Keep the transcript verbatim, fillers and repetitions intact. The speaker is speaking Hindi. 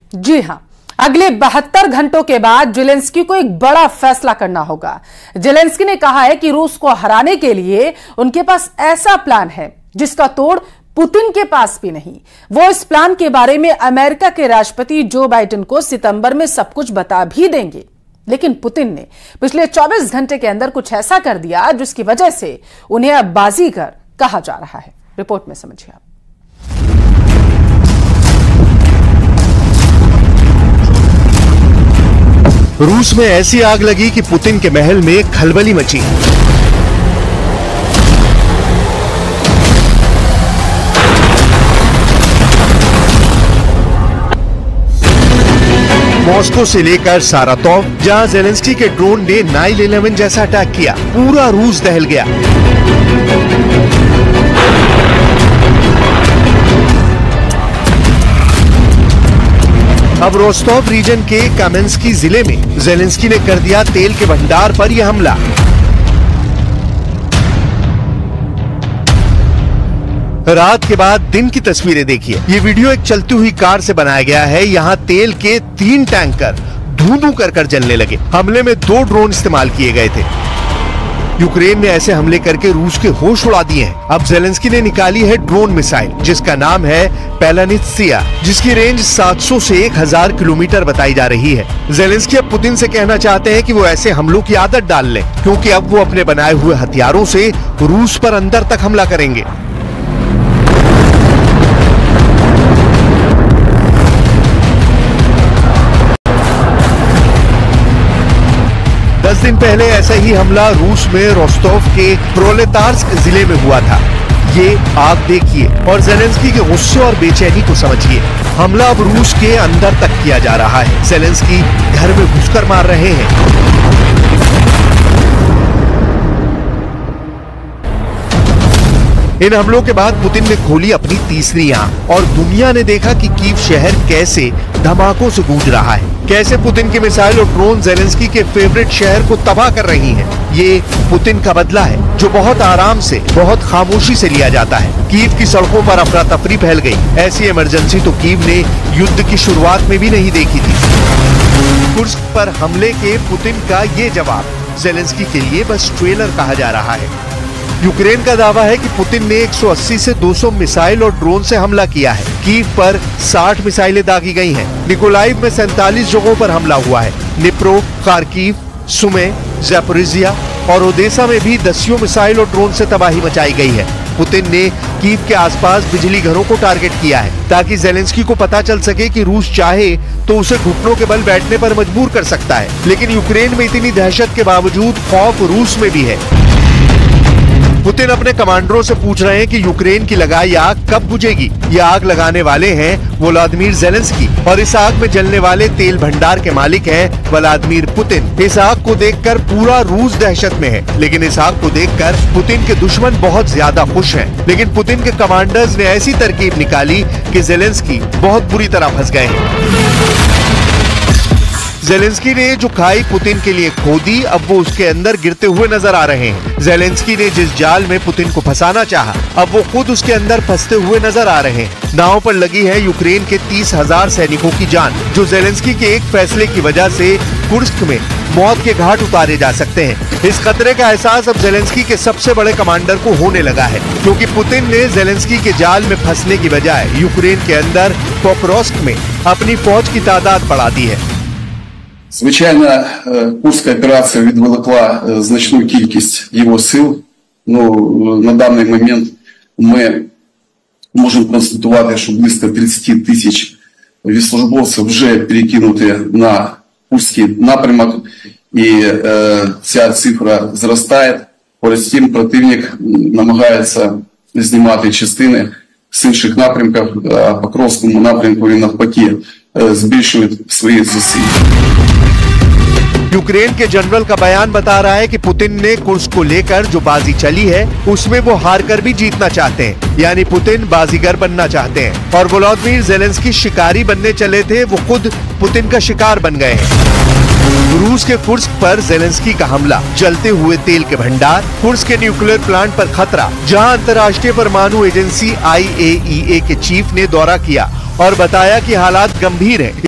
जी हां, अगले बहत्तर घंटों के बाद जेलेंस्की को एक बड़ा फैसला करना होगा। जेलेंस्की ने कहा है कि रूस को हराने के लिए उनके पास ऐसा प्लान है जिसका तोड़ पुतिन के पास भी नहीं। वो इस प्लान के बारे में अमेरिका के राष्ट्रपति जो बाइडेन को सितंबर में सब कुछ बता भी देंगे, लेकिन पुतिन ने पिछले चौबीस घंटे के अंदर कुछ ऐसा कर दिया जिसकी वजह से उन्हें अब बाजीगर कहा जा रहा है। रिपोर्ट में समझिए आप। रूस में ऐसी आग लगी कि पुतिन के महल में खलबली मची। मॉस्को से लेकर सारातोव, जहां जेलेंस्की के ड्रोन ने नाइन इलेवन जैसा अटैक किया, पूरा रूस दहल गया। अब रोस्टोव रीजन के कामेंस्की जिले में जेलेंस्की ने कर दिया तेल के भंडार पर यह हमला। रात के बाद दिन की तस्वीरें देखिए। ये वीडियो एक चलती हुई कार से बनाया गया है। यहाँ तेल के तीन टैंकर धू धू कर कर जलने लगे। हमले में दो ड्रोन इस्तेमाल किए गए थे। यूक्रेन ने ऐसे हमले करके रूस के होश उड़ा दिए हैं। अब जेलेंस्की ने निकाली है ड्रोन मिसाइल, जिसका नाम है पेलानित्सिया, जिसकी रेंज सात सौ से एक हज़ार किलोमीटर बताई जा रही है। जेलेंस्की अब पुतिन से कहना चाहते हैं कि वो ऐसे हमलों की आदत डाल लें, क्योंकि अब वो अपने बनाए हुए हथियारों से रूस पर अंदर तक हमला करेंगे। दस दिन पहले ऐसा ही हमला रूस में रोस्टोव के प्रोलेतार्स्क जिले में हुआ था। ये आग देखिए और जेलेंस्की के गुस्से और बेचैनी को समझिए। हमला अब रूस के अंदर तक किया जा रहा है। जेलेंस्की घर में घुसकर मार रहे हैं। इन हमलों के बाद पुतिन ने खोली अपनी तीसरी आंख और दुनिया ने देखा कि कीव शहर कैसे धमाकों से गूंज रहा है, कैसे पुतिन की मिसाइल और ड्रोन जेलेंस्की के फेवरेट शहर को तबाह कर रही हैं। ये पुतिन का बदला है, जो बहुत आराम से, बहुत खामोशी से लिया जाता है। कीव की सड़कों पर अफरा तफरी फैल गई। ऐसी इमरजेंसी तो कीव ने युद्ध की शुरुआत में भी नहीं देखी थी। कुर्स्क पर हमले के पुतिन का ये जवाब जेलेंस्की के लिए बस ट्रेलर कहा जा रहा है। यूक्रेन का दावा है कि पुतिन ने एक सौ अस्सी से दो सौ मिसाइल और ड्रोन से हमला किया है। कीव पर साठ मिसाइलें दागी गई हैं। निकोलाइव में सैंतालीस जगहों पर हमला हुआ है। निप्रो, खार्किव, सुमे, ज़ैपोरिज़िया और ओदेसा में भी दसियों मिसाइल और ड्रोन से तबाही मचाई गई है। पुतिन ने कीव के आसपास बिजली घरों को टारगेट किया है, ताकि जेलेंस्की को पता चल सके कि रूस चाहे तो उसे घुटनों के बल बैठने पर मजबूर कर सकता है। लेकिन यूक्रेन में इतनी दहशत के बावजूद खौफ रूस में भी है। पुतिन अपने कमांडरों से पूछ रहे हैं कि यूक्रेन की लगाई आग कब बुझेगी। ये आग लगाने वाले हैं व्लादिमीर जेलेंस्की और इस आग में जलने वाले तेल भंडार के मालिक हैं व्लादिमीर पुतिन। इस आग को देखकर पूरा रूस दहशत में है, लेकिन इस आग को देखकर पुतिन के दुश्मन बहुत ज्यादा खुश हैं। लेकिन पुतिन के कमांडर्स ने ऐसी तरकीब निकाली कि जेलेंस्की बहुत बुरी तरह फंस गए हैं। जेलेंस्की ने जो खाई पुतिन के लिए खोदी, अब वो उसके अंदर गिरते हुए नजर आ रहे हैं। जेलेंस्की ने जिस जाल में पुतिन को फंसाना चाहा, अब वो खुद उसके अंदर फंसते हुए नजर आ रहे हैं। नाव पर लगी है यूक्रेन के तीस हजार सैनिकों की जान, जो जेलेंस्की के एक फैसले की वजह से कुर्स्क में मौत के घाट उतारे जा सकते हैं। इस खतरे का एहसास अब जेलेंस्की के सबसे बड़े कमांडर को होने लगा है, क्योंकि पुतिन ने जेलेंस्की के जाल में फंसने की बजाय यूक्रेन के अंदर पोक्रोस्क में अपनी फौज की तादाद बढ़ा दी है। Звичайно, Курська операція відволікла значну кількість його сил. Ну, на даний момент ми можемо констатувати, що близько тридцять тисяч військовослужбовців вже перекинуті на Курський напрямок, і е, ця цифра зростає. Поряд з тим противник намагається знімати частини з інших напрямків, а по Покровському напрямку він навпаки збільшує свої зусилля। यूक्रेन के जनरल का बयान बता रहा है कि पुतिन ने कुर्स्क को लेकर जो बाजी चली है, उसमें वो हार कर भी जीतना चाहते हैं। यानी पुतिन बाजीगर बनना चाहते हैं और व्लादिमीर जेलेंस्की शिकारी बनने चले थे, वो खुद पुतिन का शिकार बन गए हैं। रूस के कुर्स्क पर जेलेंस्की का हमला, जलते हुए तेल के भंडार, कुर्स्क के न्यूक्लियर प्लांट पर खतरा, जहां अंतर्राष्ट्रीय परमाणु एजेंसी आई ए ई ए के चीफ ने दौरा किया और बताया कि हालात गंभीर हैं।